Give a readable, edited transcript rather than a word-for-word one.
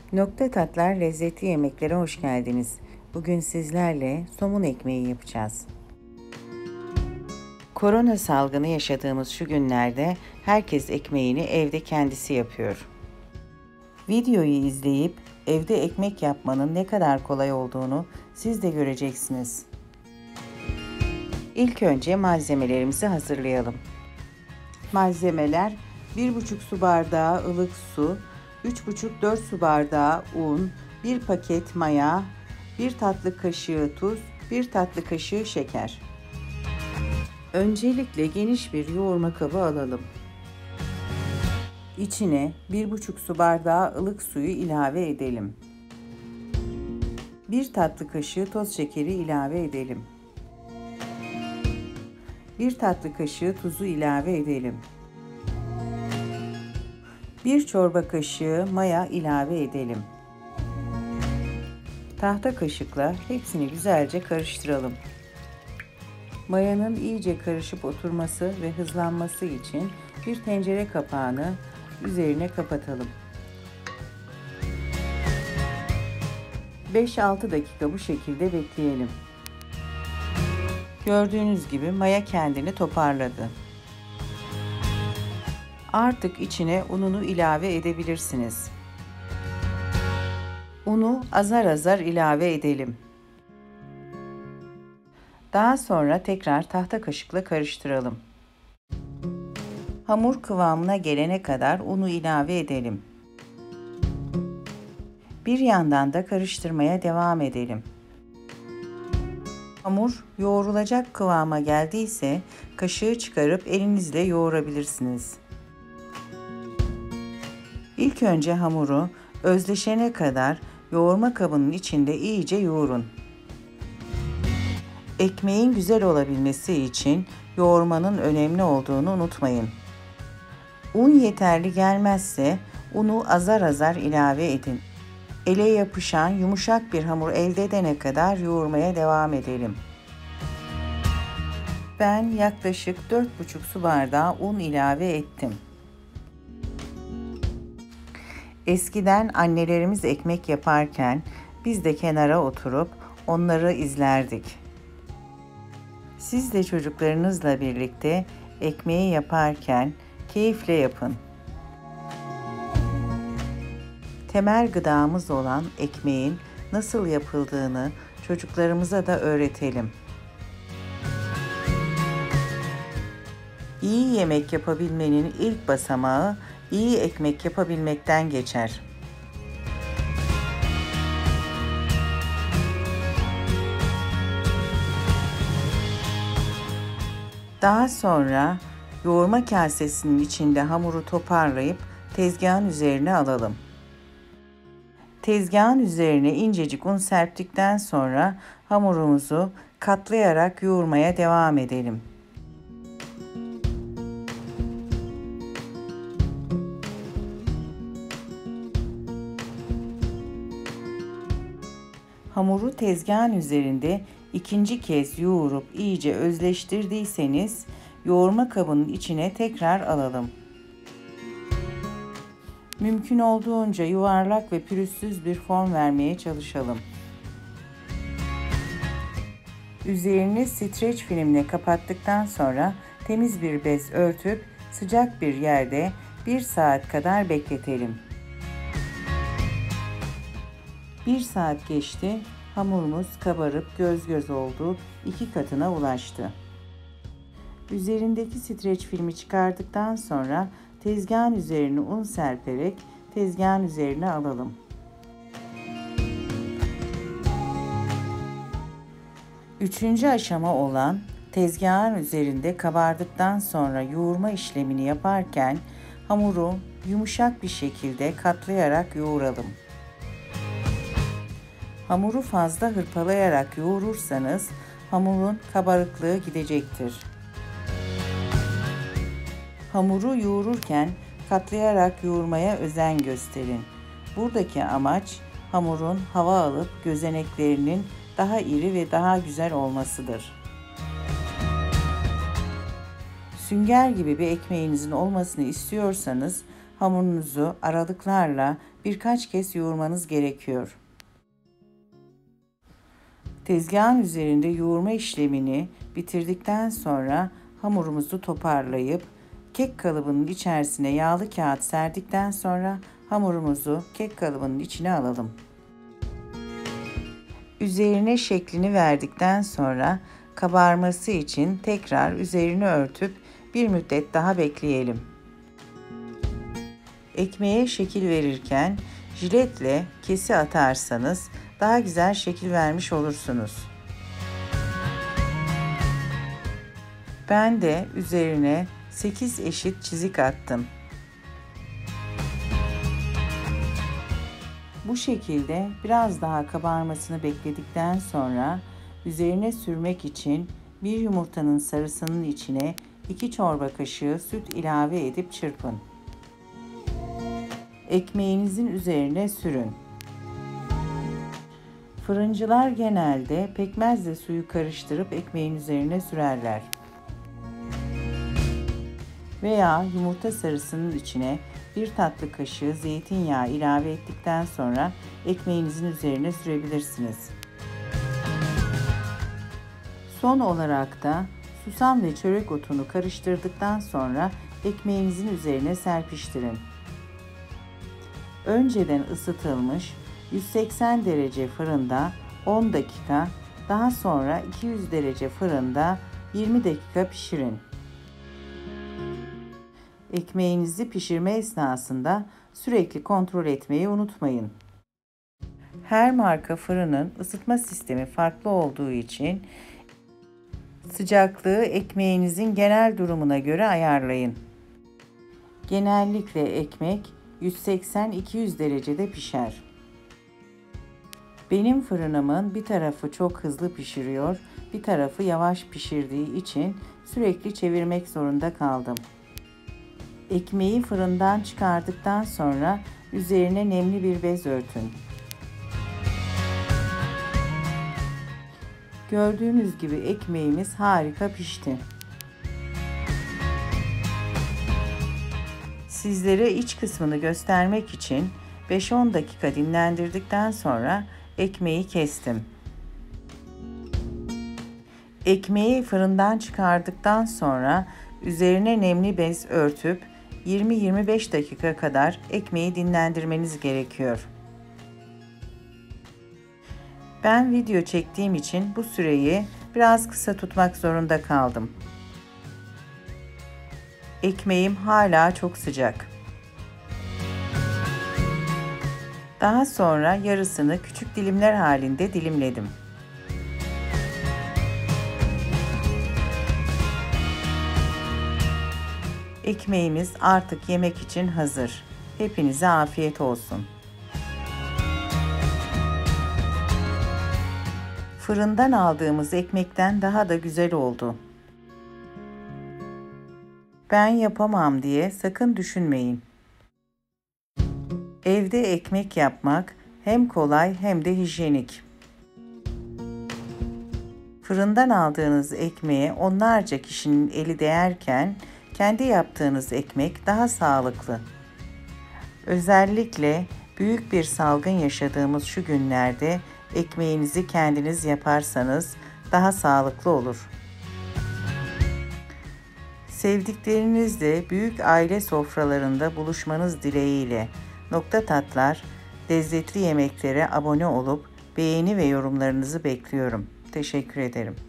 Nokta Tatlar lezzetli yemeklere hoş geldiniz. Bugün sizlerle somun ekmeği yapacağız. Korona salgını yaşadığımız şu günlerde herkes ekmeğini evde kendisi yapıyor. Videoyu izleyip evde ekmek yapmanın ne kadar kolay olduğunu siz de göreceksiniz. İlk önce malzemelerimizi hazırlayalım. Malzemeler: 1,5 su bardağı ılık su, 3,5-4 su bardağı un, 1 paket maya, 1 tatlı kaşığı tuz, 1 tatlı kaşığı şeker. Öncelikle geniş bir yoğurma kabı alalım. İçine 1,5 su bardağı ılık suyu ilave edelim. 1 tatlı kaşığı toz şekeri ilave edelim. 1 tatlı kaşığı tuzu ilave edelim. 1 çorba kaşığı maya ilave edelim. Tahta kaşıkla hepsini güzelce karıştıralım. Mayanın iyice karışıp oturması ve hızlanması için bir tencere kapağını üzerine kapatalım. 5-6 dakika bu şekilde bekleyelim. Gördüğünüz gibi maya kendini toparladı. Artık içine ununu ilave edebilirsiniz. Unu azar azar ilave edelim. Daha sonra tekrar tahta kaşıkla karıştıralım. Hamur kıvamına gelene kadar unu ilave edelim. Bir yandan da karıştırmaya devam edelim. Hamur yoğrulacak kıvama geldiyse kaşığı çıkarıp elinizle yoğurabilirsiniz. İlk önce hamuru özleşene kadar yoğurma kabının içinde iyice yoğurun. Ekmeğin güzel olabilmesi için yoğurmanın önemli olduğunu unutmayın. Un yeterli gelmezse unu azar azar ilave edin. Ele yapışan yumuşak bir hamur elde edene kadar yoğurmaya devam edelim. Ben yaklaşık 4,5 su bardağı un ilave ettim. Eskiden annelerimiz ekmek yaparken biz de kenara oturup onları izlerdik. Siz de çocuklarınızla birlikte ekmeği yaparken keyifle yapın. Temel gıdamız olan ekmeğin nasıl yapıldığını çocuklarımıza da öğretelim. İyi yemek yapabilmenin ilk basamağı iyi ekmek yapabilmekten geçer. Daha sonra yoğurma kasesinin içinde hamuru toparlayıp tezgahın üzerine alalım. Tezgahın üzerine incecik un serptikten sonra hamurumuzu katlayarak yoğurmaya devam edelim. Hamuru tezgahın üzerinde ikinci kez yoğurup iyice özleştirdiyseniz yoğurma kabının içine tekrar alalım. Mümkün olduğunca yuvarlak ve pürüzsüz bir form vermeye çalışalım. Üzerini streç filmle kapattıktan sonra temiz bir bez örtüp sıcak bir yerde 1 saat kadar bekletelim. 1 saat geçti, hamurumuz kabarıp göz göz oldu, 2 katına ulaştı. Üzerindeki streç filmi çıkardıktan sonra tezgahın üzerine un serperek tezgahın üzerine alalım. Üçüncü aşama olan tezgahın üzerinde kabardıktan sonra yoğurma işlemini yaparken hamuru yumuşak bir şekilde katlayarak yoğuralım. Hamuru fazla hırpalayarak yoğurursanız hamurun kabarıklığı gidecektir. Hamuru yoğururken katlayarak yoğurmaya özen gösterin. Buradaki amaç hamurun hava alıp gözeneklerinin daha iri ve daha güzel olmasıdır. Sünger gibi bir ekmeğinizin olmasını istiyorsanız Hamurunuzu aralıklarla birkaç kez yoğurmanız gerekiyor. Tezgahın üzerinde yoğurma işlemini bitirdikten sonra hamurumuzu toparlayıp kek kalıbının içerisine yağlı kağıt serdikten sonra hamurumuzu kek kalıbının içine alalım. Üzerine şeklini verdikten sonra kabarması için tekrar üzerini örtüp bir müddet daha bekleyelim. Ekmeğe şekil verirken jiletle kesi atarsanız daha güzel şekil vermiş olursunuz. Ben de üzerine 8 eşit çizik attım. Bu şekilde biraz daha kabarmasını bekledikten sonra üzerine sürmek için bir yumurtanın sarısının içine 2 çorba kaşığı süt ilave edip çırpın. Ekmeğinizin üzerine sürün. Fırıncılar genelde pekmezle suyu karıştırıp ekmeğin üzerine sürerler. Veya yumurta sarısının içine bir tatlı kaşığı zeytinyağı ilave ettikten sonra ekmeğinizin üzerine sürebilirsiniz. Son olarak da susam ve çörek otunu karıştırdıktan sonra ekmeğinizin üzerine serpiştirin. Önceden ısıtılmış 180 derece fırında 10 dakika, daha sonra 200 derece fırında 20 dakika pişirin. Ekmeğinizi pişirme esnasında sürekli kontrol etmeyi unutmayın. Her marka fırının ısıtma sistemi farklı olduğu için sıcaklığı ekmeğinizin genel durumuna göre ayarlayın. Genellikle ekmek 180-200 derecede pişer. Benim fırınımın bir tarafı çok hızlı pişiriyor, bir tarafı yavaş pişirdiği için sürekli çevirmek zorunda kaldım. Ekmeği fırından çıkardıktan sonra üzerine nemli bir bez örtün. Gördüğünüz gibi ekmeğimiz harika pişti. Sizlere iç kısmını göstermek için 5-10 dakika dinlendirdikten sonra ekmeği kestim. Ekmeği fırından çıkardıktan sonra üzerine nemli bez örtüp 20-25 dakika kadar ekmeği dinlendirmeniz gerekiyor. Ben video çektiğim için bu süreyi biraz kısa tutmak zorunda kaldım. Ekmeğim hala çok sıcak. Daha sonra yarısını küçük dilimler halinde dilimledim. Ekmeğimiz artık yemek için hazır. Hepinize afiyet olsun. Fırından aldığımız ekmekten daha da güzel oldu. Ben yapamam diye sakın düşünmeyin. Evde ekmek yapmak hem kolay hem de hijyenik. Fırından aldığınız ekmeğe onlarca kişinin eli değerken kendi yaptığınız ekmek daha sağlıklı. Özellikle büyük bir salgın yaşadığımız şu günlerde ekmeğinizi kendiniz yaparsanız daha sağlıklı olur. Sevdiklerinizle büyük aile sofralarında buluşmanız dileğiyle Nokta Tatlar lezzetli yemeklere abone olup beğeni ve yorumlarınızı bekliyorum. Teşekkür ederim.